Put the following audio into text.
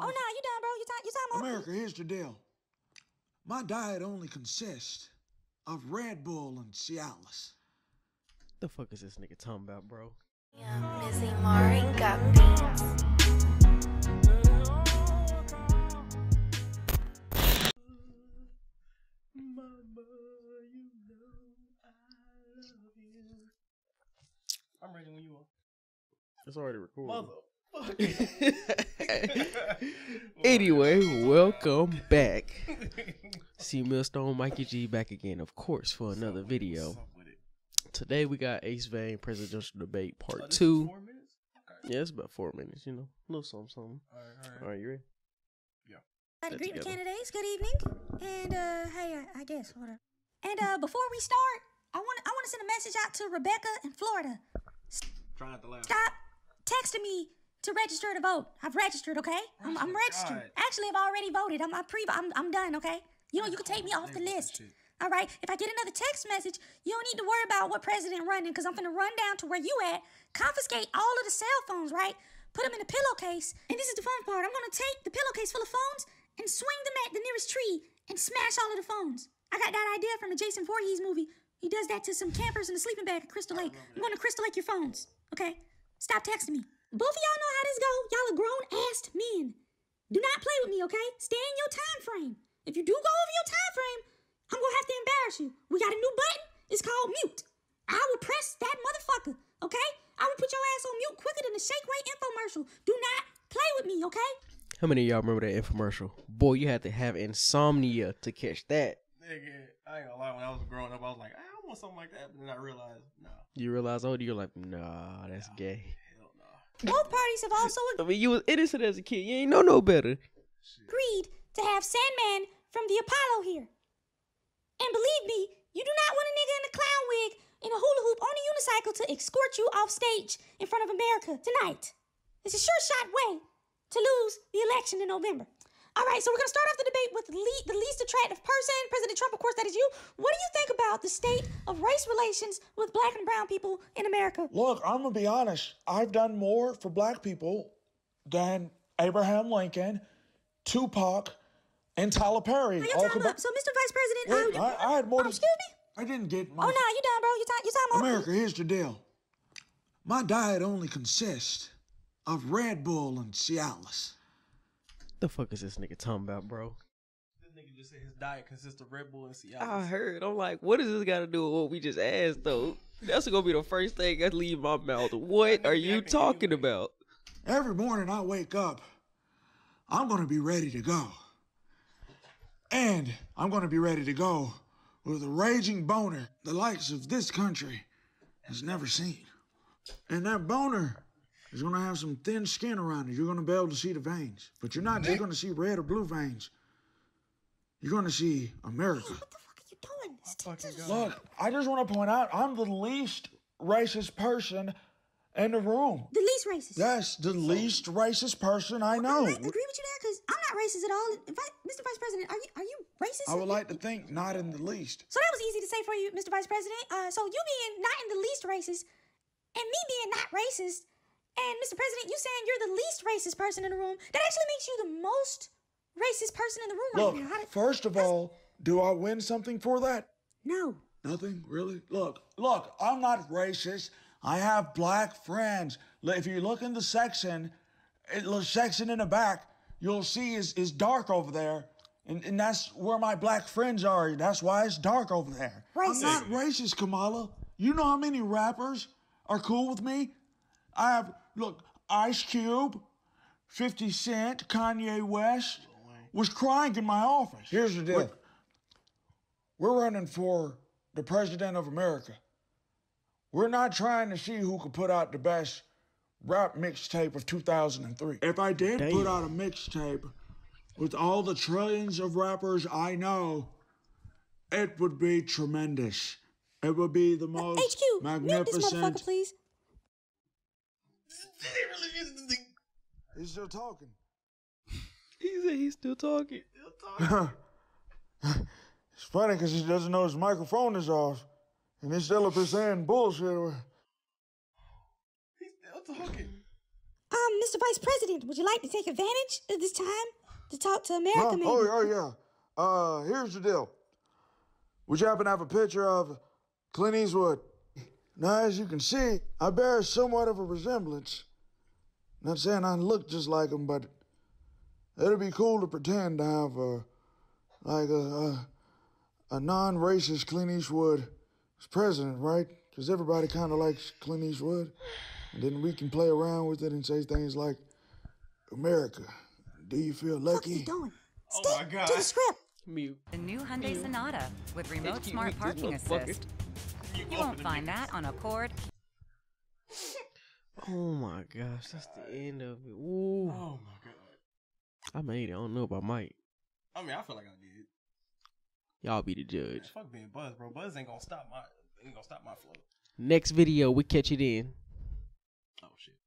Oh, no, you done, bro. You time up. America, here's the deal. My diet only consists of Red Bull and Cialis. The fuck is this nigga talking about, bro? Yeah, Mizzy Marin got beats. Mama, you know I love you. I'm ready when you are. It's already recorded. Anyway, welcome back. C Millstone, Mikey G back again, of course, for another video. Today we got Ace Vane presidential debate part 2. 4 minutes? Okay. Yeah, it's about 4 minutes, you know. A little something. All right, you ready? I agree with candidates. Good evening. And hey, I guess whatever. And before we start, I want to send a message out to Rebecca in Florida. Try not to laugh. Stop texting me to register to vote. I've registered, okay? I'm registered. God. Actually, I've already voted. I'm done, okay? You know, you can take me off the list. All right? If I get another text message, you don't need to worry about what president running, because I'm finna run down to where you at, confiscate all of the cell phones, right? Put them in a pillowcase. And this is the fun part. I'm gonna take the pillowcase full of phones and swing them at the nearest tree and smash all of the phones. I got that idea from the Jason Voorhees movie. He does that to some campers in a sleeping bag at Crystal Lake. I'm gonna Crystal Lake your phones, okay? Stop texting me. Both of y'all know how this go. Y'all are grown-ass men. Do not play with me, okay? Stay in your time frame. If you do go over your time frame, I'm gonna have to embarrass you. We got a new button. It's called mute. I will press that motherfucker, okay? I will put your ass on mute quicker than the Shake Weight infomercial. Do not play with me, okay? How many of y'all remember that infomercial? Boy, you had to have insomnia to catch that. Nigga, I ain't gonna lie, when I was growing up, I was like, I want something like that, but then I realized, nah. You realize older, you're like, nah, that's gay. Hell nah. Both parties have also I mean, you was innocent as a kid. You ain't know no better. agreed to have Sandman from the Apollo here. And believe me, you do not want a nigga in a clown wig in a hula hoop on a unicycle to escort you off stage in front of America tonight. It's a sure shot way to lose the election in November. All right, so we're going to start off the debate with the least attractive person. President Trump, of course, that is you. What do you think about the state of race relations with black and brown people in America? Look, I'm going to be honest. I've done more for black people than Abraham Lincoln, Tupac, and Tyler Perry. Now, your time up. So, Mr. Vice President, Wait, I had more to... excuse me? I didn't get my... Oh, no, you done, bro. You time up. America, here's the deal. My diet only consists of Red Bull and Cialis. The fuck is this nigga talking about, bro? This nigga just said his diet consists of Red Bull and Cialis. I heard. I'm like, what does this got to do with what we just asked, though? That's gonna be the first thing that leave my mouth. What are you talking about? Every morning I wake up, I'm going to be ready to go. And I'm going to be ready to go with a raging boner the likes of this country has never seen. And that boner is going to have some thin skin around it. You're going to be able to see the veins. But you're not just going to see red or blue veins. You're going to see America. What the fuck are you doing? Look, I just want to point out, I'm the least racist person in the room. The least racist. Yes, the least racist person I know. I agree with you there, because I'm not racist at all. Mr. Vice President, are you racist? I would like to think not in the least. So that was easy to say for you, Mr. Vice President. So you being not in the least racist, and me being not racist, and Mr. President, you saying you're the least racist person in the room, that actually makes you the most racist person in the room Look, right now. first of all, do I win something for that? No. Nothing, really? Look, I'm not racist. I have black friends. If you look in the section in the back, you'll see is dark over there. And that's where my black friends are. That's why it's dark over there. Racist. I'm not racist, Kamala. You know how many rappers are cool with me? I have, look, Ice Cube, 50 Cent, Kanye West was crying in my office. Here's the deal. We're running for the president of America. We're not trying to see who could put out the best rap mixtape of 2003. If I did put out a mixtape with all the trillions of rappers I know, it would be tremendous. It would be the most HQ, magnificent. mute this motherfucker, please. He's still talking. He said he's still talking. It's funny because he doesn't know his microphone is off. And he's still up here saying bullshit. He's still talking. Mr. Vice President, would you like to take advantage of this time to talk to America, maybe? Yeah. Here's the deal. Would you happen to have a picture of Clint Eastwood? Now, as you can see, I bear somewhat of a resemblance. Not saying I look just like him, but it'd be cool to pretend to have a non-racist Clint Eastwood as president, right? Because everybody kind of likes Clint Eastwood. And then we can play around with it and say things like, America, do you feel lucky? What's he doing? Oh my God. To the script. Mute. The new Hyundai Sonata with remote Excuse smart me, parking this motherfucker. assist. You won't find that on Accord. Oh my gosh, that's the end of it. Ooh. Oh my God. I made it. I don't know if I might. I mean, I feel like I did. Y'all be the judge. Fuck being Buzz, bro. Buzz ain't gonna stop my flow. Next video, we catch it in. Oh shit.